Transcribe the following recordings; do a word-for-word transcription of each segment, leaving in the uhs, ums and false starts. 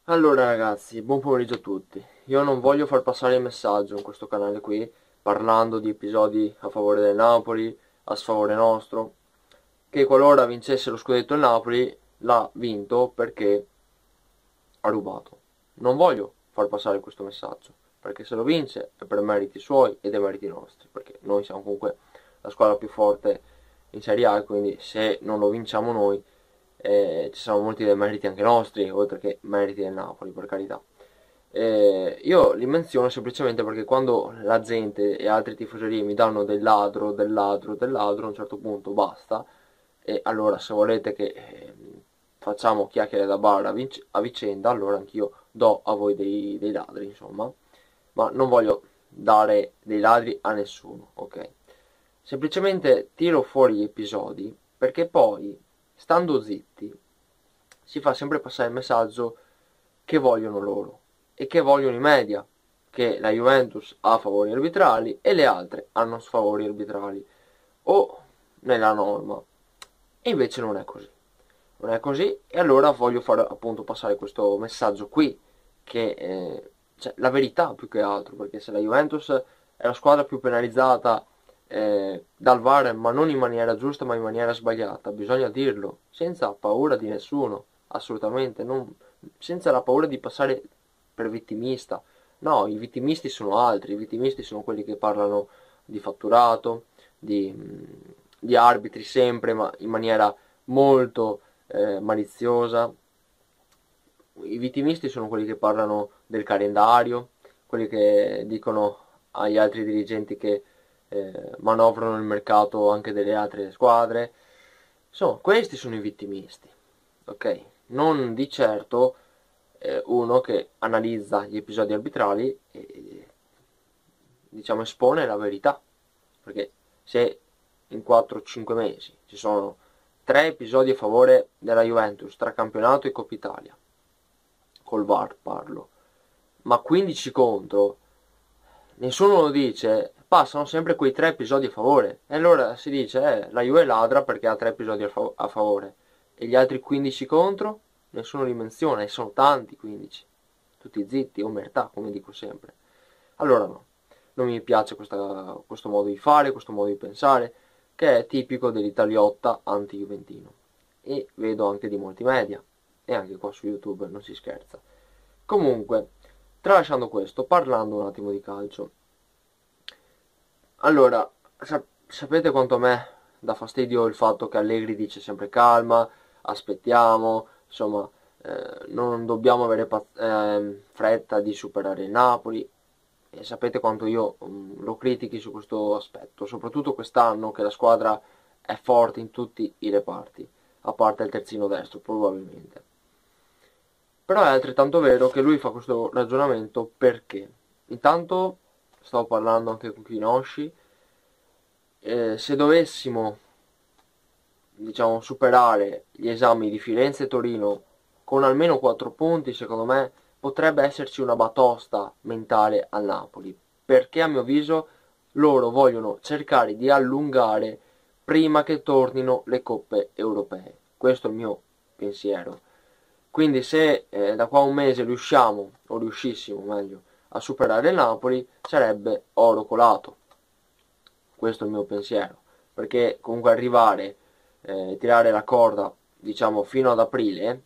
Allora ragazzi, buon pomeriggio a tutti. Io non voglio far passare il messaggio in questo canale qui, parlando di episodi a favore del Napoli, a sfavore nostro, che qualora vincesse lo scudetto il Napoli, l'ha vinto perché ha rubato. Non voglio far passare questo messaggio, perché se lo vince è per meriti suoi ed è meriti nostri, perché noi siamo comunque la squadra più forte in Serie A, quindi se non lo vinciamo noi eh, ci saranno molti dei meriti anche nostri, oltre che meriti del Napoli, per carità. Eh, io li menziono semplicemente perché quando la gente e altri tifoserie mi danno del ladro, del ladro, del ladro, a un certo punto basta. E allora se volete che eh, facciamo chiacchiere da bar a, vic- a vicenda, allora anch'io do a voi dei, dei ladri, insomma. Ma non voglio dare dei ladri a nessuno, ok? Semplicemente tiro fuori gli episodi perché poi, stando zitti, si fa sempre passare il messaggio che vogliono loro e che vogliono i media, che la Juventus ha favori arbitrali e le altre hanno sfavori arbitrali, o nella norma. E invece non è così. Non è così e allora voglio far appunto passare questo messaggio qui, che eh, cioè, la verità più che altro, perché se la Juventus è la squadra più penalizzata eh, dal V A R, ma non in maniera giusta ma in maniera sbagliata, bisogna dirlo, senza paura di nessuno, assolutamente, non, senza la paura di passare per vittimista. No, i vittimisti sono altri, i vittimisti sono quelli che parlano di fatturato, di, di arbitri sempre, ma in maniera molto eh, maliziosa. I vittimisti sono quelli che parlano del calendario, quelli che dicono agli altri dirigenti che eh, manovrano il mercato anche delle altre squadre. Insomma, questi sono i vittimisti, ok? Non di certo eh, uno che analizza gli episodi arbitrali e diciamo espone la verità, perché se in quattro cinque mesi ci sono tre episodi a favore della Juventus tra campionato e Coppa Italia, col V A R parlo, ma quindici contro, nessuno lo dice, passano sempre quei tre episodi a favore. E allora si dice, eh, la Juve ladra perché ha tre episodi a, fav- a favore. E gli altri quindici contro, nessuno li menziona, e sono tanti quindici. Tutti zitti, omertà, come dico sempre. Allora no, non mi piace questa, questo modo di fare, questo modo di pensare, che è tipico dell'Italiotta anti-juventino. E vedo anche di molti media, e anche qua su YouTube non si scherza. Comunque, tralasciando questo, parlando un attimo di calcio. Allora, sap- sapete quanto a me dà fastidio il fatto che Allegri dice sempre calma, aspettiamo, insomma, eh, non dobbiamo avere paz- ehm, fretta di superare il Napoli. E sapete quanto io mm, lo critichi su questo aspetto, soprattutto quest'anno che la squadra è forte in tutti i reparti, a parte il terzino destro probabilmente. Però è altrettanto vero che lui fa questo ragionamento perché, intanto, stavo parlando anche con Kinosci, eh, se dovessimo, diciamo, superare gli esami di Firenze e Torino con almeno quattro punti, secondo me potrebbe esserci una batosta mentale al Napoli, perché a mio avviso loro vogliono cercare di allungare prima che tornino le coppe europee. Questo è il mio pensiero. Quindi se eh, da qua a un mese riusciamo, o riuscissimo meglio, a superare il Napoli, sarebbe oro colato. Questo è il mio pensiero. Perché comunque arrivare, eh, tirare la corda, diciamo, fino ad aprile,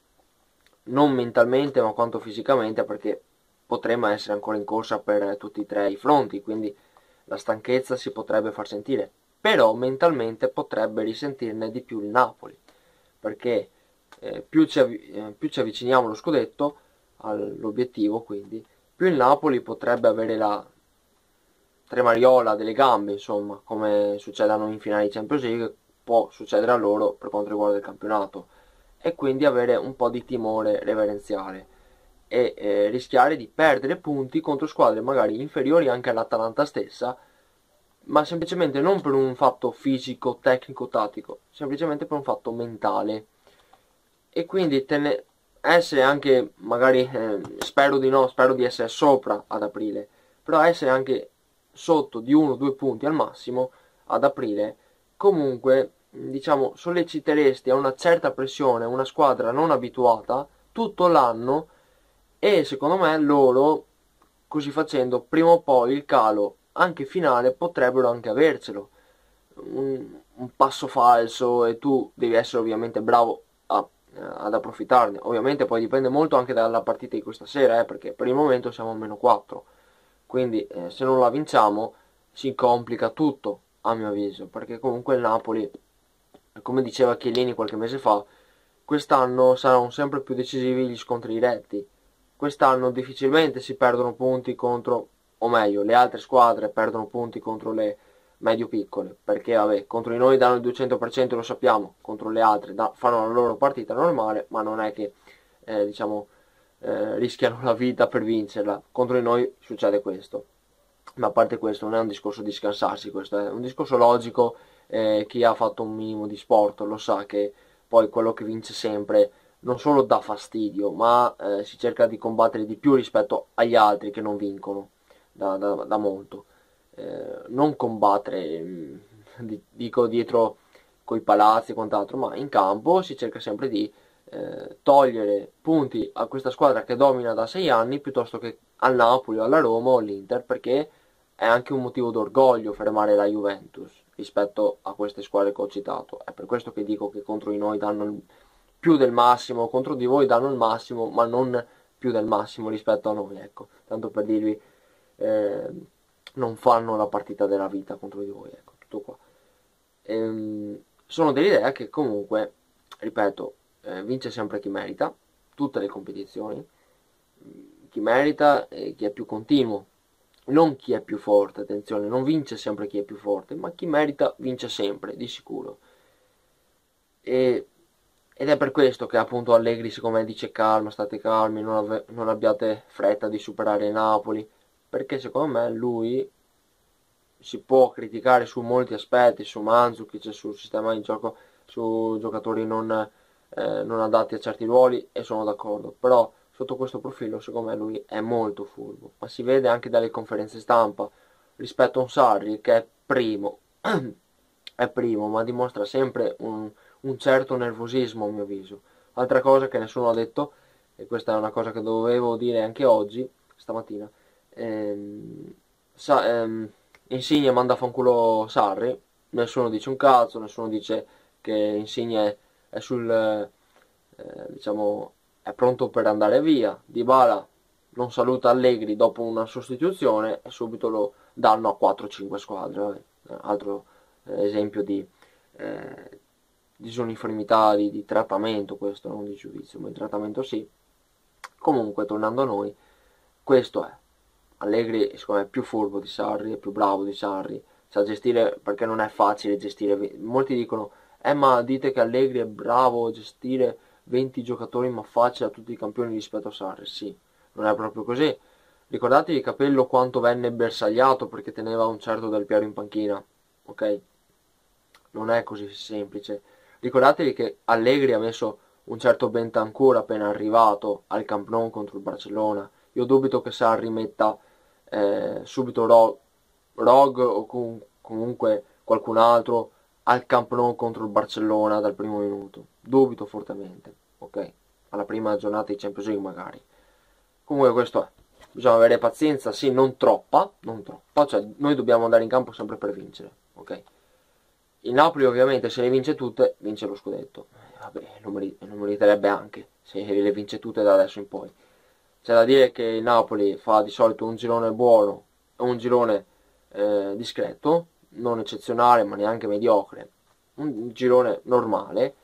non mentalmente ma quanto fisicamente, perché potremmo essere ancora in corsa per tutti e tre i fronti, quindi la stanchezza si potrebbe far sentire. Però mentalmente potrebbe risentirne di più il Napoli, perché eh, più, ci avvi- eh, più ci avviciniamo allo scudetto, all'obiettivo quindi, più il Napoli potrebbe avere la tremariola delle gambe, insomma, come succedono in finale di Champions League, può succedere a loro per quanto riguarda il campionato, e quindi avere un po' di timore reverenziale e eh, rischiare di perdere punti contro squadre magari inferiori anche all'Atalanta stessa, ma semplicemente non per un fatto fisico, tecnico, tattico, semplicemente per un fatto mentale. E quindi tene- essere anche, magari, eh, spero di no, spero di essere sopra ad aprile, però essere anche sotto di uno o due punti al massimo ad aprile, comunque, diciamo, solleciteresti a una certa pressione una squadra non abituata tutto l'anno e secondo me loro, così facendo, prima o poi il calo anche finale potrebbero anche avercelo. Un, un passo falso e tu devi essere ovviamente bravo a, ad approfittarne. Ovviamente poi dipende molto anche dalla partita di questa sera, eh, perché per il momento siamo a meno quattro, quindi eh, se non la vinciamo si complica tutto, a mio avviso, perché comunque il Napoli, come diceva Chiellini qualche mese fa, quest'anno saranno sempre più decisivi gli scontri diretti. Quest'anno difficilmente si perdono punti contro, o meglio, le altre squadre perdono punti contro le medio-piccole, perché vabbè, contro di noi danno il duecento per cento, lo sappiamo, contro le altre da, fanno la loro partita normale, ma non è che eh, diciamo eh, rischiano la vita per vincerla. Contro di noi succede questo, ma a parte questo non è un discorso di scansarsi, questo è un discorso logico. Eh, chi ha fatto un minimo di sport lo sa che poi quello che vince sempre non solo dà fastidio, ma eh, si cerca di combattere di più rispetto agli altri che non vincono da, da, da molto. Eh, non combattere, mh, dico dietro coi palazzi e quant'altro, ma in campo si cerca sempre di eh, togliere punti a questa squadra che domina da sei anni piuttosto che al Napoli o alla Roma o all'Inter, perché è anche un motivo d'orgoglio fermare la Juventus rispetto a queste squadre che ho citato. È per questo che dico che contro di noi danno il, più del massimo, contro di voi danno il massimo, ma non più del massimo rispetto a noi, ecco, tanto per dirvi, eh, non fanno la partita della vita contro di voi, ecco, tutto qua. Ehm, sono dell'idea che comunque, ripeto, eh, vince sempre chi merita, tutte le competizioni, chi merita e chi è più continuo, non chi è più forte, attenzione, non vince sempre chi è più forte, ma chi merita vince sempre, di sicuro. E, ed è per questo che appunto Allegri secondo me dice calma, state calmi, non, ave- non abbiate fretta di superare il Napoli, perché secondo me lui si può criticare su molti aspetti, su Mandzukic, sul sistema di gioco, su giocatori non, eh, non adatti a certi ruoli, e sono d'accordo, però sotto questo profilo secondo me lui è molto furbo, ma si vede anche dalle conferenze stampa rispetto a un Sarri che è primo, è primo, ma dimostra sempre un, un certo nervosismo a mio avviso. Altra cosa che nessuno ha detto, e questa è una cosa che dovevo dire anche oggi, stamattina, ehm, sa, ehm, Insigne manda a fanculo Sarri, nessuno dice un cazzo, nessuno dice che Insigne è sul, eh, diciamo, è pronto per andare via. Dybala non saluta Allegri dopo una sostituzione e subito lo danno a quattro cinque squadre. Vabbè. Altro eh, esempio di eh, disuniformità di, di trattamento, questo non di giudizio, ma di trattamento sì. Comunque, tornando a noi, questo è. Allegri secondo me è più furbo di Sarri, è più bravo di Sarri, sa gestire, perché non è facile gestire. Molti dicono, eh ma dite che Allegri è bravo a gestire venti giocatori ma facile a tutti i campioni rispetto a Sarri. Sì, non è proprio così. Ricordatevi Capello quanto venne bersagliato perché teneva un certo Del Piero in panchina, ok? Non è così semplice. Ricordatevi che Allegri ha messo un certo Bentancur appena arrivato al Camp Nou contro il Barcellona. Io dubito che Sarri metta eh, subito Rog, Rog o com- comunque qualcun altro al Camp Nou contro il Barcellona dal primo minuto. Dubito fortemente, ok? Alla prima giornata di Champions League magari. Comunque questo è. Bisogna avere pazienza, sì, non troppa, non troppa, cioè noi dobbiamo andare in campo sempre per vincere, ok? Il Napoli ovviamente se le vince tutte, vince lo scudetto. Vabbè, lo, meri- lo meriterebbe anche, se le vince tutte da adesso in poi. C'è da dire che il Napoli fa di solito un girone buono e un girone eh, discreto, non eccezionale ma neanche mediocre, un girone normale.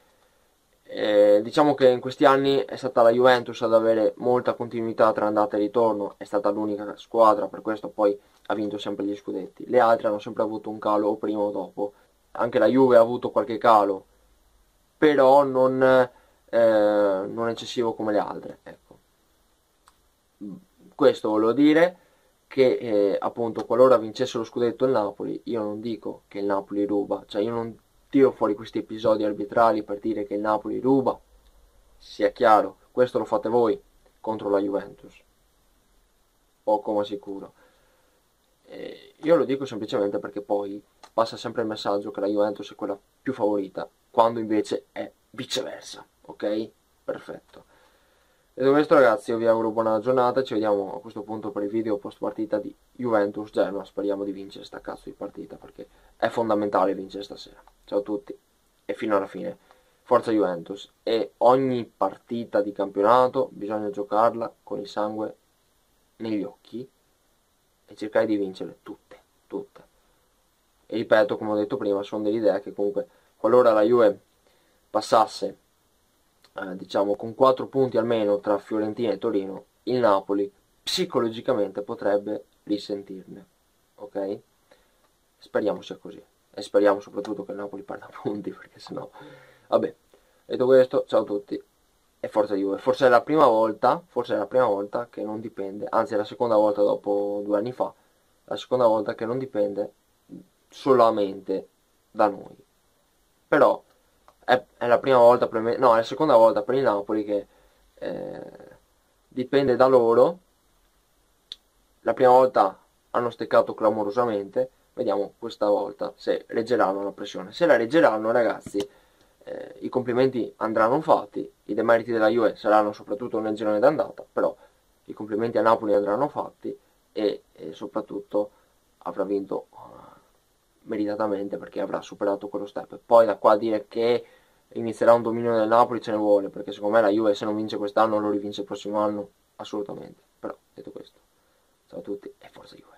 Eh, diciamo che in questi anni è stata la Juventus ad avere molta continuità tra andata e ritorno, è stata l'unica squadra, per questo poi ha vinto sempre gli scudetti. Le altre hanno sempre avuto un calo o prima o dopo. Anche la Juve ha avuto qualche calo, però non, eh, non eccessivo come le altre, ecco. Questo volevo dire che eh, appunto qualora vincesse lo scudetto il Napoli, io non dico che il Napoli ruba, cioè io non tiro fuori questi episodi arbitrali per dire che il Napoli ruba, sia chiaro, questo lo fate voi contro la Juventus, poco ma sicuro. Eh, io lo dico semplicemente perché poi passa sempre il messaggio che la Juventus è quella più favorita, quando invece è viceversa, ok? Perfetto. Detto questo ragazzi, io vi auguro buona giornata, ci vediamo a questo punto per il video post partita di Juventus-Genoa, speriamo di vincere sta cazzo di partita perché è fondamentale vincere stasera. Ciao a tutti e fino alla fine, forza Juventus, e ogni partita di campionato bisogna giocarla con il sangue negli occhi e cercare di vincere tutte, tutte. E ripeto, come ho detto prima, sono dell'idea che comunque qualora la Juve passasse eh, diciamo con quattro punti almeno tra Fiorentina e Torino, il Napoli psicologicamente potrebbe risentirne, ok? Speriamo sia così e speriamo soprattutto che il Napoli perda punti perché sennò vabbè. Detto questo, ciao a tutti e forza Juve. Forse è la prima volta, forse è la prima volta che non dipende, anzi è la seconda volta dopo due anni fa, la seconda volta che non dipende solamente da noi. Però è, è la prima volta per me, no, è la seconda volta per il Napoli che eh, dipende da loro. La prima volta hanno steccato clamorosamente, vediamo questa volta se reggeranno la pressione. Se la reggeranno, ragazzi, eh, i complimenti andranno fatti, i demeriti della Juve saranno soprattutto nel girone d'andata, però i complimenti a Napoli andranno fatti e, e soprattutto avrà vinto uh, meritatamente perché avrà superato quello step. Poi da qua a dire che inizierà un dominio del Napoli ce ne vuole, perché secondo me la Juve se non vince quest'anno lo rivince il prossimo anno, assolutamente. Però detto questo, ciao a tutti e forza Juve.